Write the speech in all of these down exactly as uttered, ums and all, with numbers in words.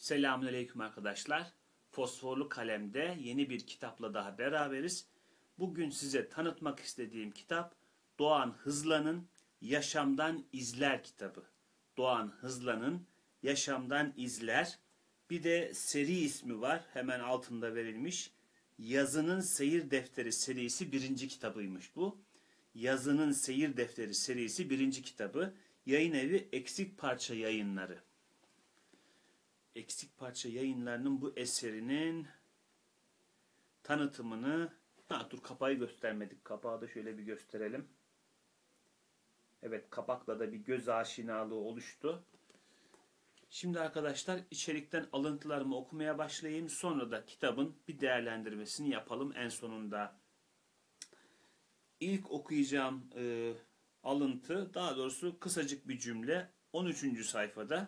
Selamünaleyküm arkadaşlar. Fosforlu Kalem'de yeni bir kitapla daha beraberiz. Bugün size tanıtmak istediğim kitap Doğan Hızlan'ın Yaşamdan İzler kitabı. Doğan Hızlan'ın Yaşamdan İzler. Bir de seri ismi var. Hemen altında verilmiş. Yazının Seyir Defteri serisi birinci kitabıymış bu. Yazının Seyir Defteri serisi birinci kitabı. Yayın evi Eksik Parça Yayınları. Eksik Parça Yayınları'nın bu eserinin tanıtımını... Ha, dur kapağı göstermedik. Kapağı da şöyle bir gösterelim. Evet, kapakla da bir göz aşinalığı oluştu. Şimdi arkadaşlar içerikten alıntılarımı okumaya başlayayım. Sonra da kitabın bir değerlendirmesini yapalım en sonunda. İlk okuyacağım e, alıntı, daha doğrusu kısacık bir cümle. on üçüncü sayfada.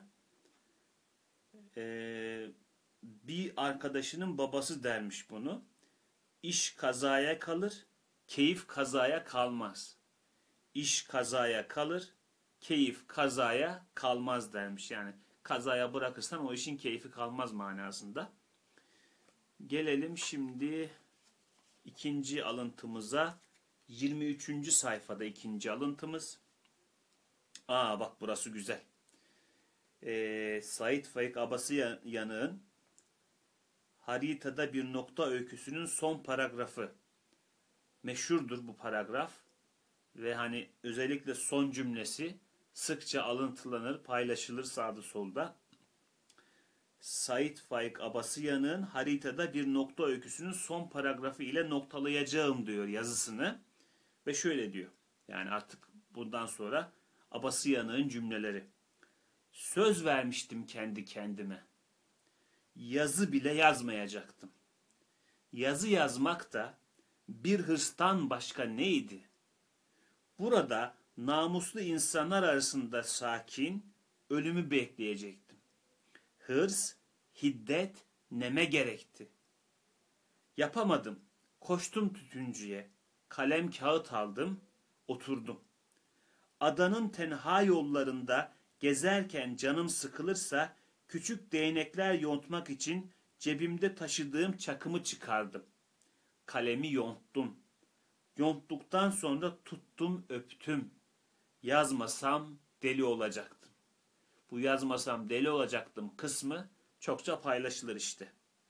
Ee, bir arkadaşının babası dermiş bunu. İş kazaya kalır, keyif kazaya kalmaz. İş kazaya kalır, keyif kazaya kalmaz dermiş. Yani kazaya bırakırsan o işin keyfi kalmaz manasında. Gelelim şimdi ikinci alıntımıza. yirmi üçüncü sayfada ikinci alıntımız. Aa bak burası güzel. Ee, Sait Faik Abası Yanık'ın Haritada Bir Nokta öyküsünün son paragrafı. Meşhurdur bu paragraf ve hani özellikle son cümlesi sıkça alıntılanır, paylaşılır sağda solda. Sait Faik Abası Yanık'ın Haritada Bir Nokta öyküsünün son paragrafı ile noktalayacağım diyor yazısını ve şöyle diyor. Yani artık bundan sonra Abası Yanık'ın cümleleri. Söz vermiştim kendi kendime. Yazı bile yazmayacaktım. Yazı yazmak da bir hırstan başka neydi? Burada namuslu insanlar arasında sakin, ölümü bekleyecektim. Hırs, hiddet neme gerekti. Yapamadım. Koştum tütüncüye. Kalem kağıt aldım, oturdum. Adanın tenha yollarında gezerken canım sıkılırsa küçük değnekler yontmak için cebimde taşıdığım çakımı çıkardım. Kalemi yonttum. Yonttuktan sonra tuttum öptüm. Yazmasam deli olacaktım. Bu yazmasam deli olacaktım kısmı çokça paylaşılır işte.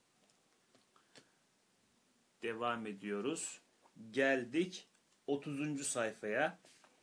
Devam ediyoruz. Geldik otuzuncu sayfaya.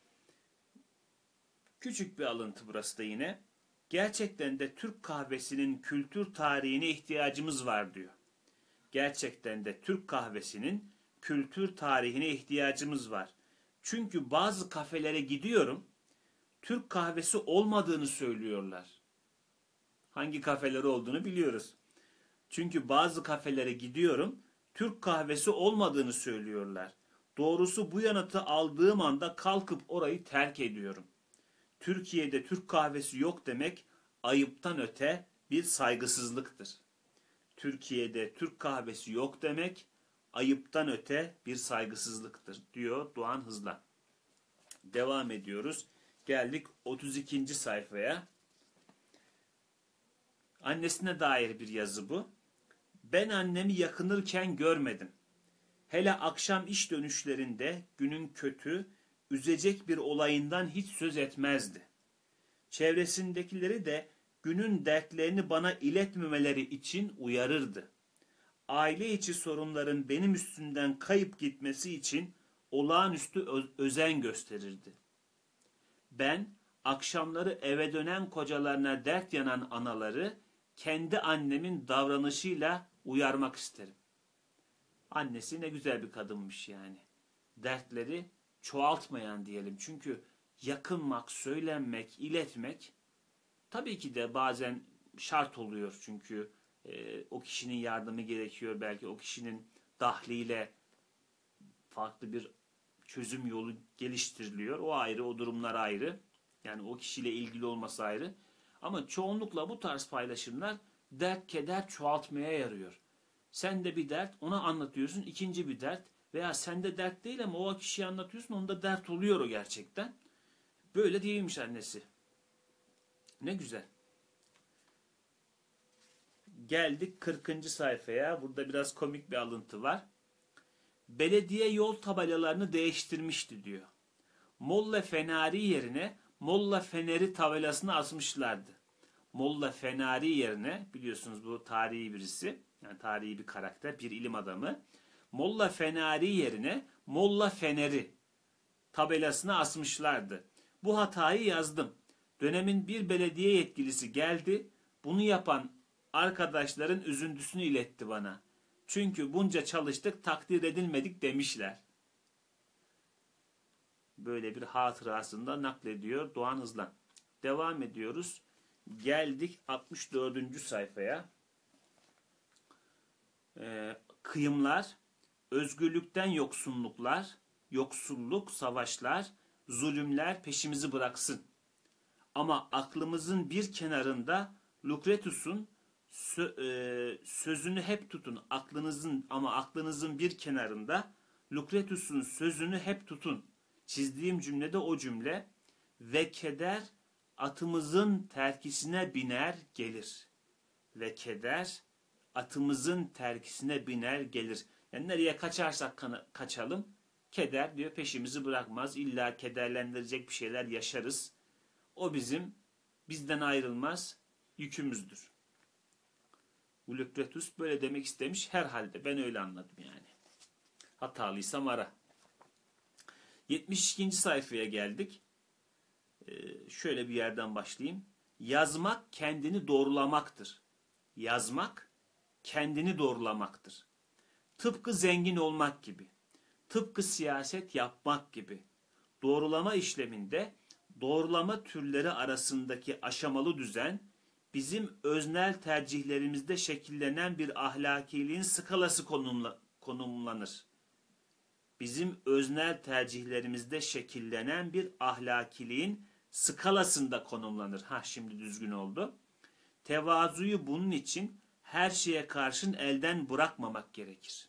Küçük bir alıntı burası da yine. Gerçekten de Türk kahvesinin kültür tarihine ihtiyacımız var diyor. Gerçekten de Türk kahvesinin kültür tarihine ihtiyacımız var. Çünkü bazı kafelere gidiyorum, Türk kahvesi olmadığını söylüyorlar. Hangi kafeleri olduğunu biliyoruz. Çünkü bazı kafelere gidiyorum, Türk kahvesi olmadığını söylüyorlar. Doğrusu bu yanıtı aldığım anda kalkıp orayı terk ediyorum. Türkiye'de Türk kahvesi yok demek ayıptan öte bir saygısızlıktır. Türkiye'de Türk kahvesi yok demek ayıptan öte bir saygısızlıktır diyor Doğan Hızlan. Devam ediyoruz. Geldik otuz ikinci sayfaya. Annesine dair bir yazı bu. Ben annemi yakınırken görmedim. Hele akşam iş dönüşlerinde günün kötü, üzecek bir olayından hiç söz etmezdi. Çevresindekileri de günün dertlerini bana iletmemeleri için uyarırdı. Aile içi sorunların benim üstümden kayıp gitmesi için olağanüstü özen gösterirdi. Ben akşamları eve dönen kocalarına dert yanan anaları kendi annemin davranışıyla uyarmak isterim. Annesi ne güzel bir kadınmış yani. Dertleri çoğaltmayan diyelim. Çünkü yakınmak, söylenmek, iletmek tabii ki de bazen şart oluyor. Çünkü e, o kişinin yardımı gerekiyor. Belki o kişinin dahliyle farklı bir çözüm yolu geliştiriliyor. O ayrı, o durumlar ayrı. Yani o kişiyle ilgili olması ayrı. Ama çoğunlukla bu tarz paylaşımlar dert, keder çoğaltmaya yarıyor. Sen de bir dert, ona anlatıyorsun, ikinci bir dert. Veya sende dert değil ama o kişiye anlatıyorsun, onda dert oluyor o gerçekten. Böyle değilmiş annesi. Ne güzel. Geldik kırkıncı sayfaya. Burada biraz komik bir alıntı var. Belediye yol tabelalarını değiştirmişti diyor. Molla Fenari yerine Molla Feneri tabelasını asmışlardı. Molla Fenari yerine, biliyorsunuz bu tarihi birisi, yani tarihi bir karakter, bir ilim adamı. Molla Fenari yerine Molla Feneri tabelasını asmışlardı. Bu hatayı yazdım. Dönemin bir belediye yetkilisi geldi. Bunu yapan arkadaşların üzüntüsünü iletti bana. Çünkü bunca çalıştık, takdir edilmedik demişler. Böyle bir hatırasında naklediyor Doğan Hızlan. Devam ediyoruz. Geldik altmış dördüncü sayfaya. Ee, kıyımlar, özgürlükten yoksunluklar, yoksulluk, savaşlar, zulümler peşimizi bıraksın. Ama aklımızın bir kenarında Lucretius'un sö e, sözünü hep tutun. Aklınızın ama aklınızın bir kenarında Lucretius'un sözünü hep tutun. Çizdiğim cümlede o cümle. Ve keder atımızın terkisine biner gelir. Ve keder atımızın terkisine biner gelir. Yani nereye kaçarsak kaçalım, keder diyor peşimizi bırakmaz. İlla kederlendirecek bir şeyler yaşarız. O bizim bizden ayrılmaz yükümüzdür. Bu Lucretius böyle demek istemiş herhalde. Ben öyle anladım yani. Hatalıysam ara. yetmiş ikinci sayfaya geldik. Ee, şöyle bir yerden başlayayım. Yazmak kendini doğrulamaktır. Yazmak kendini doğrulamaktır. Tıpkı zengin olmak gibi. Tıpkı siyaset yapmak gibi. Doğrulama işleminde doğrulama türleri arasındaki aşamalı düzen bizim öznel tercihlerimizde şekillenen bir ahlakiliğin skalası konumla, konumlanır. Bizim öznel tercihlerimizde şekillenen bir ahlakiliğin skalasında konumlanır. Ha şimdi düzgün oldu. Tevazuyu bunun için her şeye karşın elden bırakmamak gerekir.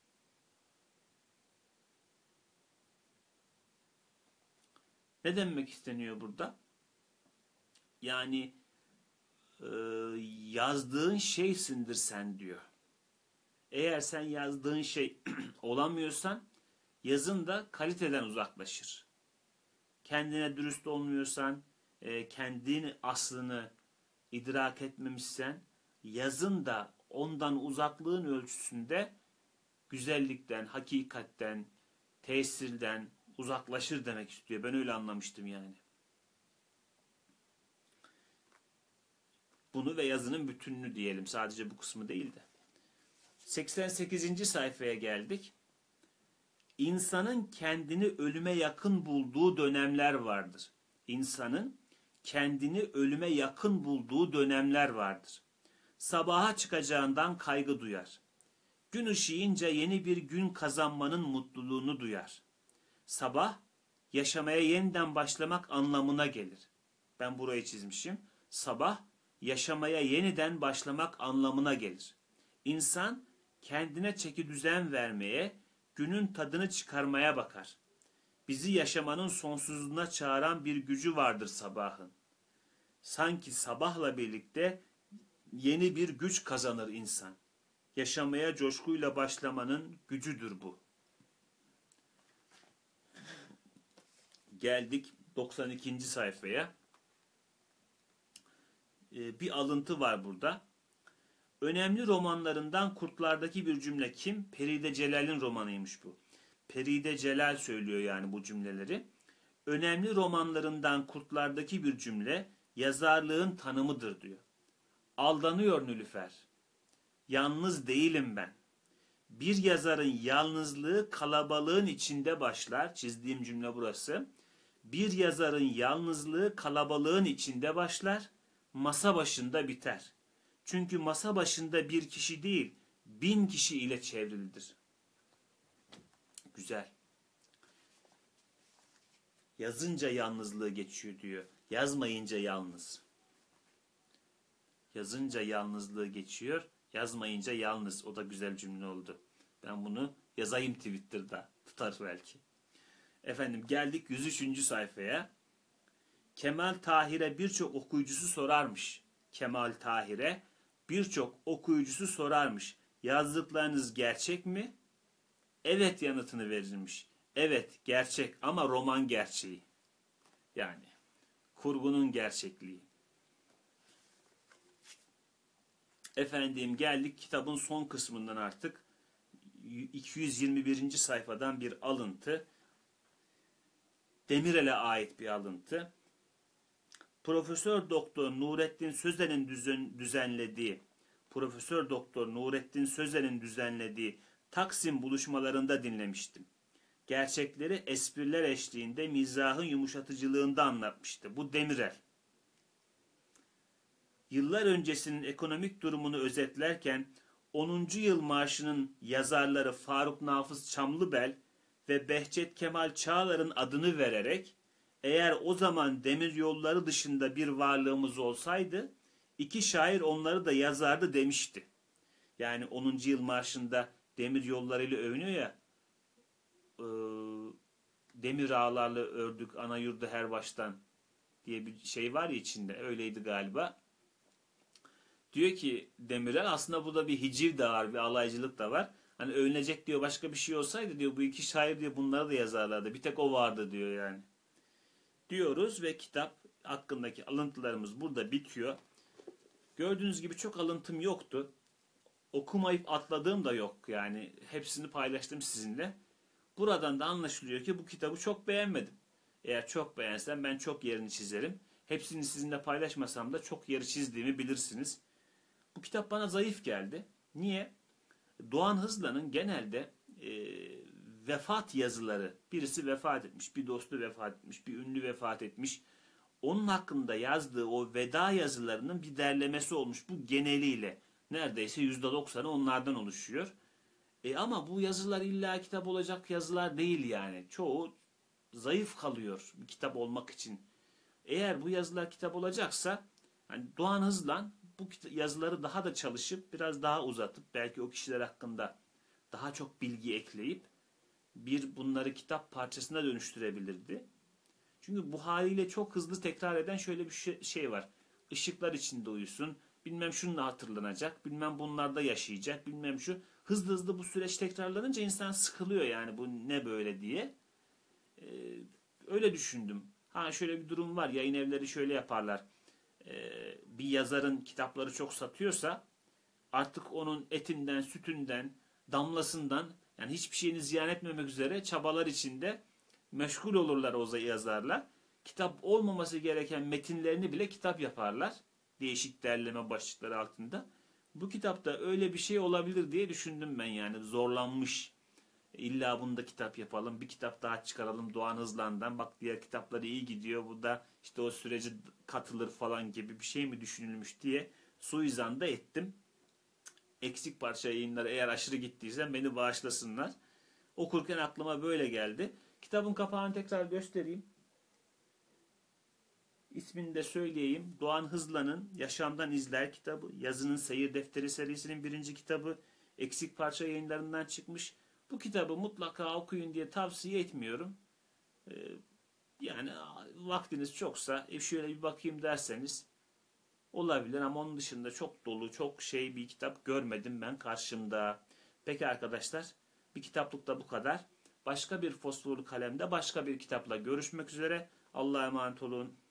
Ne demek isteniyor burada? Yani e, yazdığın şeysindir sen diyor. Eğer sen yazdığın şey olamıyorsan yazın da kaliteden uzaklaşır. Kendine dürüst olmuyorsan, e, kendini aslını idrak etmemişsen yazın da ondan uzaklığın ölçüsünde güzellikten, hakikatten, tesirden uzaklaşır demek istiyor. Ben öyle anlamıştım yani. Bunu ve yazının bütününü diyelim. Sadece bu kısmı değil de. seksen sekizinci sayfaya geldik. İnsanın kendini ölüme yakın bulduğu dönemler vardır. İnsanın kendini ölüme yakın bulduğu dönemler vardır. Sabaha çıkacağından kaygı duyar. Gün ışıyınca yeni bir gün kazanmanın mutluluğunu duyar. Sabah, yaşamaya yeniden başlamak anlamına gelir. Ben burayı çizmişim. Sabah, yaşamaya yeniden başlamak anlamına gelir. İnsan, kendine çeki düzen vermeye, günün tadını çıkarmaya bakar. Bizi yaşamanın sonsuzluğuna çağıran bir gücü vardır sabahın. Sanki sabahla birlikte yeni bir güç kazanır insan. Yaşamaya coşkuyla başlamanın gücüdür bu. Geldik doksan ikinci sayfaya. Ee, bir alıntı var burada. Önemli romanlarından Kurtlardaki bir cümle kim? Peride Celal'in romanıymış bu. Peride Celal söylüyor yani bu cümleleri. Önemli romanlarından Kurtlardaki bir cümle yazarlığın tanımıdır diyor. Aldanıyor Nülüfer. Yalnız değilim ben. Bir yazarın yalnızlığı kalabalığın içinde başlar. Çizdiğim cümle burası. Bir yazarın yalnızlığı kalabalığın içinde başlar. Masa başında biter. Çünkü masa başında bir kişi değil, bin kişi ile çevrilidir. Güzel. Yazınca yalnızlığı geçiyor diyor. Yazmayınca yalnız. Yazınca yalnızlığı geçiyor, yazmayınca yalnız. O da güzel cümle oldu. Ben bunu yazayım Twitter'da. Tutar belki. Efendim geldik yüz üçüncü sayfaya. Kemal Tahir'e birçok okuyucusu sorarmış. Kemal Tahir'e Birçok okuyucusu sorarmış. Yazdıklarınız gerçek mi? Evet yanıtını verirmiş. Evet gerçek ama roman gerçeği. Yani kurgunun gerçekliği. Efendim geldik kitabın son kısmından artık. iki yüz yirmi birinci sayfadan bir alıntı. Demirel'e ait bir alıntı. Profesör Doktor Nurettin Sözen'in düzenlediği Profesör Doktor Nurettin Sözen'in düzenlediği Taksim buluşmalarında dinlemiştim. Gerçekleri espriler eşliğinde mizahın yumuşatıcılığında anlatmıştı. Bu Demirel. Yıllar öncesinin ekonomik durumunu özetlerken onuncu yıl marşının yazarları Faruk Nafız Çamlıbel ve Behçet Kemal Çağlar'ın adını vererek eğer o zaman demir yolları dışında bir varlığımız olsaydı iki şair onları da yazardı demişti. Yani onuncu yıl marşında demir yollarıyla övünüyor ya, e, demir ağlarla ördük ana yurdu her baştan diye bir şey var ya içinde, öyleydi galiba. Diyor ki Demirel, aslında burada bir hiciv de var, bir alaycılık da var. Hani övünecek diyor başka bir şey olsaydı diyor bu iki şair diyor bunları da yazarlardı. Bir tek o vardı diyor yani. Diyoruz ve kitap hakkındaki alıntılarımız burada bitiyor. Gördüğünüz gibi çok alıntım yoktu. Okumayıp atladığım da yok yani. Hepsini paylaştım sizinle. Buradan da anlaşılıyor ki bu kitabı çok beğenmedim. Eğer çok beğensem ben çok yerini çizerim. Hepsini sizinle paylaşmasam da çok yeri çizdiğimi bilirsiniz. Bu kitap bana zayıf geldi. Niye? Doğan Hızlan'ın genelde e, vefat yazıları, birisi vefat etmiş, bir dostu vefat etmiş, bir ünlü vefat etmiş. Onun hakkında yazdığı o veda yazılarının bir derlemesi olmuş bu geneliyle. Neredeyse yüzde doksanı onlardan oluşuyor. E ama bu yazılar illa kitap olacak yazılar değil yani. Çoğu zayıf kalıyor bir kitap olmak için. Eğer bu yazılar kitap olacaksa hani Doğan Hızlan bu yazıları daha da çalışıp biraz daha uzatıp belki o kişiler hakkında daha çok bilgi ekleyip bir bunları kitap parçasına dönüştürebilirdi. Çünkü bu haliyle çok hızlı tekrar eden şöyle bir şey var. Işıklar içinde uyusun, bilmem şununla hatırlanacak, bilmem bunlarda yaşayacak, bilmem şu. Hızlı hızlı bu süreç tekrarlanınca insan sıkılıyor yani bu ne böyle diye. Ee, öyle düşündüm. Ha şöyle bir durum var, yayın evleri şöyle yaparlar. Ee, bir yazarın kitapları çok satıyorsa artık onun etinden, sütünden, damlasından yani hiçbir şeyini ziyan etmemek üzere çabalar içinde meşgul olurlar o yazarlar. Kitap olmaması gereken metinlerini bile kitap yaparlar. Değişik derleme başlıkları altında. Bu kitapta öyle bir şey olabilir diye düşündüm ben yani. Zorlanmış. İlla bunda kitap yapalım. Bir kitap daha çıkaralım Doğan Hızlan'dan. Bak diğer kitapları iyi gidiyor. Bu da işte o sürece katılır falan gibi bir şey mi düşünülmüş diye suizan da ettim. Eksik parça yayınları eğer aşırı gittiyse beni bağışlasınlar. Okurken aklıma böyle geldi. Kitabın kapağını tekrar göstereyim. İsmini de söyleyeyim. Doğan Hızlan'ın Yaşamdan İzler kitabı, Yazının Seyir Defteri serisinin birinci kitabı, Eksik Parça yayınlarından çıkmış. Bu kitabı mutlaka okuyun diye tavsiye etmiyorum. Ee, yani vaktiniz çoksa e şöyle bir bakayım derseniz olabilir ama onun dışında çok dolu, çok şey bir kitap görmedim ben karşımda. Peki arkadaşlar, bir kitaplıkta bu kadar. Başka bir fosforlu kalemde başka bir kitapla görüşmek üzere. Allah'a emanet olun.